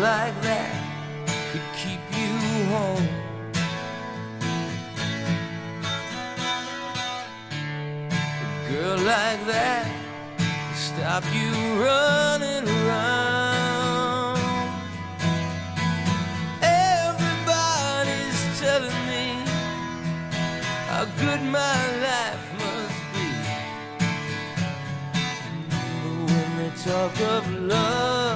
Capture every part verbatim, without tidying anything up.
like that could keep you home. A girl like that could stop you running around. Everybody's telling me how good my life must be, but when they talk of love,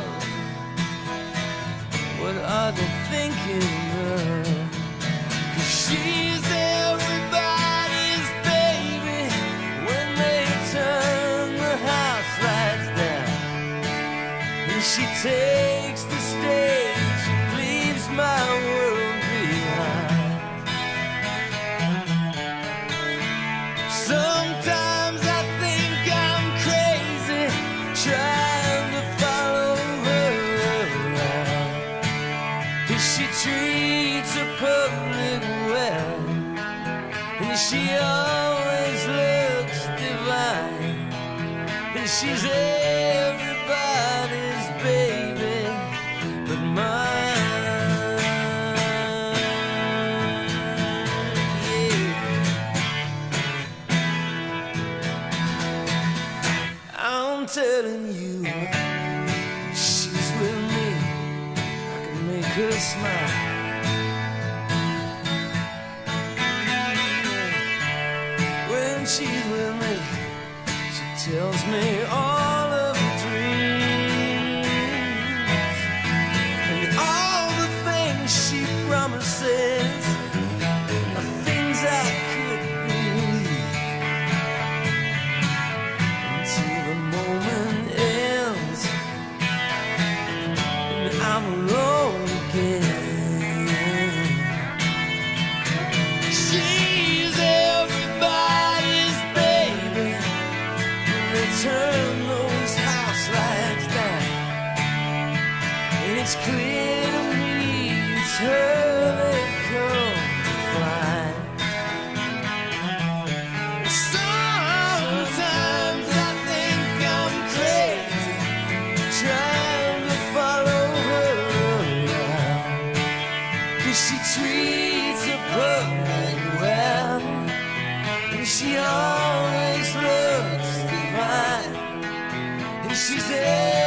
what are they thinking of? 'Cause she's everybody's baby when they turn the house lights down, and she takes the stage, leaves my world behind. Sometimes I think I'm crazy trying to follow her around, 'cause she treats her public well, and she always looks divine, and she's everybody's baby but mine. Yeah. I'm telling you, she's with me, I can make her smile. When she's with me, she tells me all of her dreams, and all the things she promises are things I could believe, until the moment ends and I'm alone again. She's everybody's baby when they turn those house lights down, and it's clear to me it's her they've come to find. Sometimes I think I'm crazy trying to follow her around, 'cause she treats her public well, and she always looks divine, and she's there.